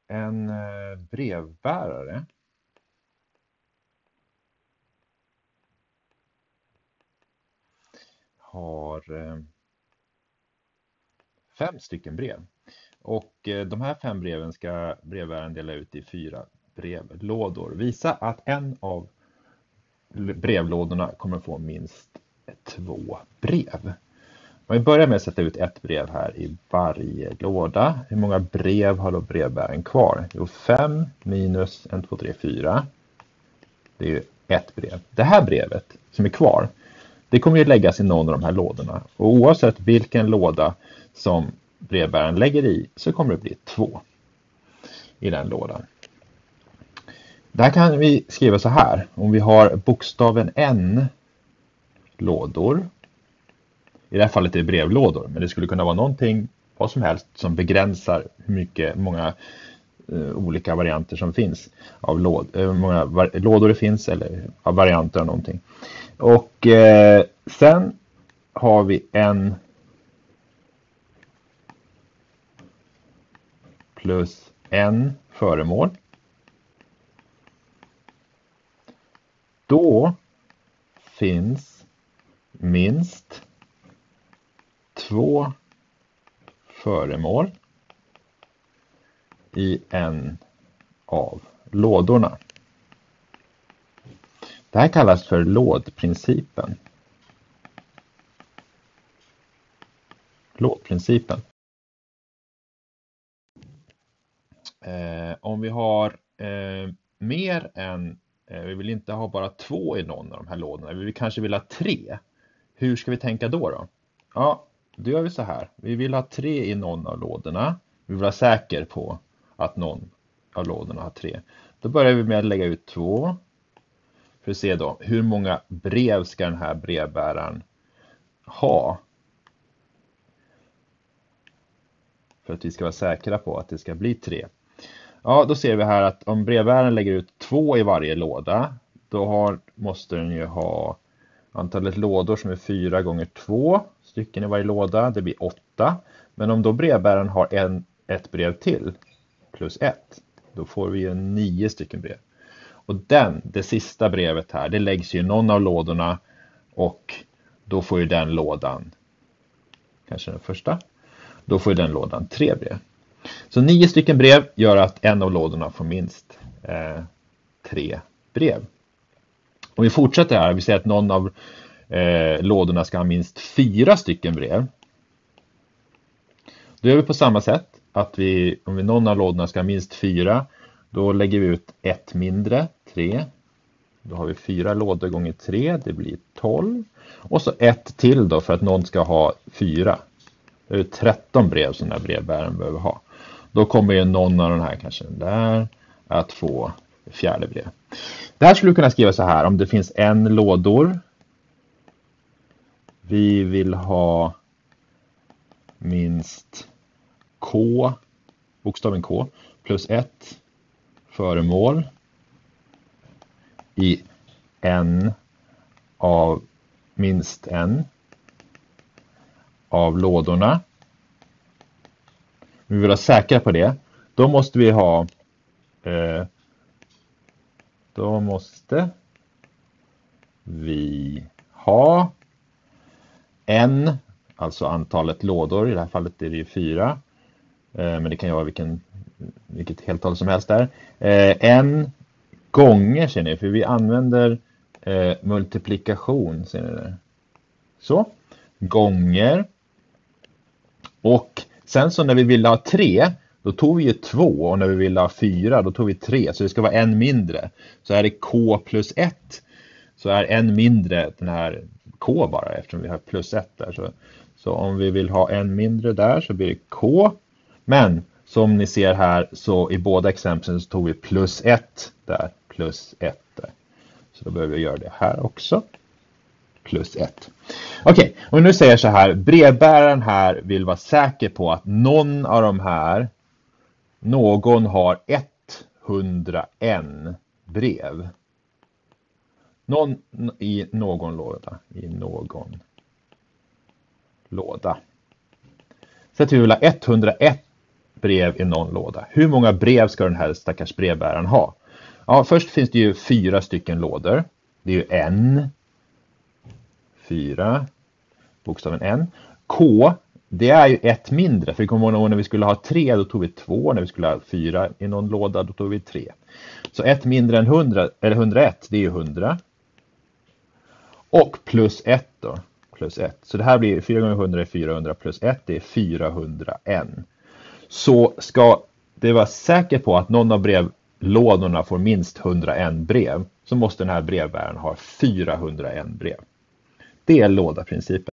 En brevbärare har 5 stycken brev. Och de här 5 breven ska brevbäraren dela ut i 4 brevlådor. Visa att en av brevlådorna kommer få minst 2 brev. Om vi börjar med att sätta ut ett brev här i varje låda. Hur många brev har då brevbäraren kvar? Jo, 5 minus 1, 2, 3, 4. Det är ju ett brev. Det här brevet som är kvar, det kommer ju läggas i någon av de här lådorna. Och oavsett vilken låda som brevbäraren lägger i så kommer det bli 2 i den lådan. Det här kan vi skriva så här. Om vi har bokstaven N lådor. I det här fallet är det brevlådor. Men det skulle kunna vara någonting, vad som helst, som begränsar hur många olika varianter som finns. Av många lådor det finns eller av varianter av någonting. Och sen har vi en plus en föremål. Då finns minst 2 föremål i en av lådorna. Det här kallas för lådprincipen. Lådprincipen. Om vi har mer än, vi vill inte ha bara 2 i någon av de här lådorna, vi kanske vill ha 3. Hur ska vi tänka då? Ja, då gör vi så här. Vi vill ha 3 i någon av lådorna. Vi vill vara säker på att någon av lådorna har 3. Då börjar vi med att lägga ut 2. För att se då, hur många brev ska den här brevbäraren ha? För att vi ska vara säkra på att det ska bli 3. Ja, då ser vi här att om brevbäraren lägger ut 2 i varje låda, då måste den ju ha antalet lådor som är 4 gånger 2 stycken i varje låda. Det blir 8. Men om då brevbäraren har ett brev till plus 1, då får vi ju 9 stycken brev. Och det sista brevet här, det läggs ju i någon av lådorna och då får ju den lådan, kanske den första, då får ju den lådan 3 brev. Så 9 stycken brev gör att en av lådorna får minst 3 brev. Om vi fortsätter här, vi säger att någon av lådorna ska ha minst 4 stycken brev. Då gör vi på samma sätt att om någon av lådorna ska ha minst 4, då lägger vi ut ett mindre, 3. Då har vi 4 lådor gånger 3, det blir 12. Och så ett till då för att någon ska ha 4. Det är 13 brev som den här brevbäraren behöver ha. Då kommer ju någon av den här, kanske den där, att få 4:e brev. Det här skulle kunna skriva så här, om det finns en lådor. Vi vill ha minst K, bokstaven K, plus 1 föremål i minst en av lådorna. Vi vill vara säkra på det. Då måste vi ha en, alltså antalet lådor. I det här fallet är det ju 4. Men det kan ju vara vilket heltal som helst där. En gånger, ser ni, för vi använder multiplikation, ser ni det? Så, gånger. Och sen så när vi vill ha 3, då tog vi ju 2, och när vi vill ha 4, då tog vi 3. Så det ska vara en mindre. Så är det K plus 1, så är en mindre den här K bara, eftersom vi har plus 1 där. Så om vi vill ha en mindre där så blir det K. Men som ni ser här, så i båda exemplen så tog vi plus 1 där, plus 1 där. Så då behöver vi göra det här också. Plus 1. Okej, och nu säger jag så här. Brevbäraren här vill vara säker på att någon av de här, någon har 101 brev. Någon i någon låda. Så att vi vill ha 101 brev i någon låda. Hur många brev ska den här stackars brevbäraren ha? Ja, först finns det ju 4 stycken lådor. Det är ju N. 4. Bokstaven N. K, det är ju ett mindre. För vi kommer ihåg när vi skulle ha 3, då tog vi 2. När vi skulle ha 4 i någon låda, då tog vi 3. Så ett mindre än 100, eller 101, det är ju 100. Och plus 1 då. Plus 1. Så det här blir 4 gånger 100 är 400 plus 1, det är 401. Så ska det vara säker på att någon av brevlådorna får minst 101 brev, så måste den här brevbäraren ha 401 brev. Det är lådaprincipen.